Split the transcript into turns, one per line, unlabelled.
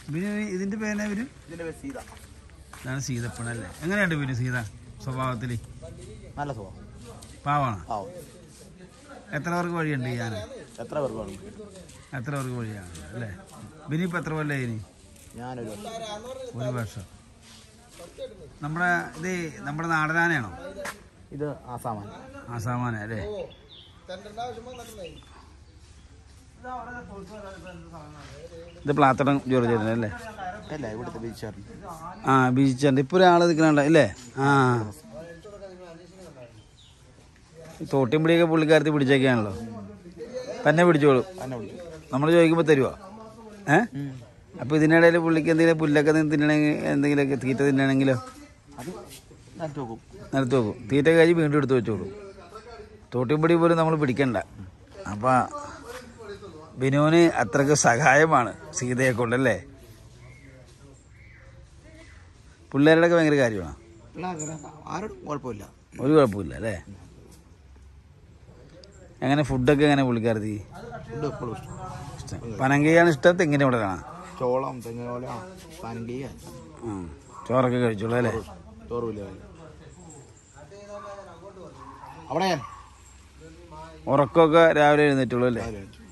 പിന്നെ ഇതിന്റെ പേരെന്നാ വരും?
സീത.
ഇതാണ് സീതപ്പണല്ലേ. എങ്ങനെയുണ്ട് പിന്നെ സീത സ്വഭാവത്തില്?
നല്ല സ്വഭാവം,
പാവാണ്.
പാവം.
എത്ര പേർക്ക് വഴിയുണ്ട് ഞാൻ?
എത്ര പേർക്ക് വേണം?
എത്ര പേർക്ക് വഴിയാണ് അല്ലേ? ബിനി ഇപ്പം എത്ര കൊല്ലം ഇനി?
ഞാനൊരു
1 വർഷം. നമ്മുടെ നാടനാനയാണോ?
ഇത് ആസാമാൻ.
ആസാമാന അല്ലേ? ഇത് പ്ലാത്തടം ജോർജ് അല്ലേ?
അല്ല, ഇവിടുത്തെ ബീച്ചാറ്.
ആ ബീച്ചുണ്ട്. ഇപ്പൊ ഒരാള് നിൽക്കണ അല്ലേ? ആ തോട്ടിയും പിടിയൊക്കെ പുള്ളിക്കാരത്തി പിടിച്ചൊക്കെയാണല്ലോ. തന്നെ പിടിച്ചോളും. നമ്മൾ ചോദിക്കുമ്പോൾ തരുവാ. അപ്പൊ ഇതിനിടയിൽ പുള്ളിക്ക് എന്തെങ്കിലും പുല്ലൊക്കെ തിന്നണമെങ്കിൽ എന്തെങ്കിലുമൊക്കെ തീറ്റ തിന്നണമെങ്കിലോ നിലത്ത് വെക്കും. തീറ്റ കഴിഞ്ഞ് വീണ്ടും എടുത്ത് വെച്ചോളൂ. തോട്ടിപ്പടി പോലും നമ്മൾ പിടിക്കണ്ട. അപ്പൊ ബിനുവിന് അത്രക്ക് സഹായമാണ് സീതയെ കൊണ്ടല്ലേ? പിള്ളേരുടെയൊക്കെ ഭയങ്കര കാര്യമാണ്.
ആരോടും കുഴപ്പമില്ല,
ഒരു കുഴപ്പമില്ല അല്ലേ? എങ്ങനെ ഫുഡൊക്കെ എങ്ങനെ പുള്ളിക്കാരത്തി? ഇഷ്ടം പനങ്കയാണ് ഇഷ്ടം? തെങ്ങിൻ്റെ ഇവിടെ കാണാം.
ചോളം, തെങ്ങോല, പനങ്കീയ.
ചോറൊക്കെ കഴിച്ചോളൂ അല്ലേ?
ചോറുമില്ല അവിടെ.
ഉറക്കമൊക്കെ രാവിലെ എഴുന്നേറ്റുള്ളൂ അല്ലേ?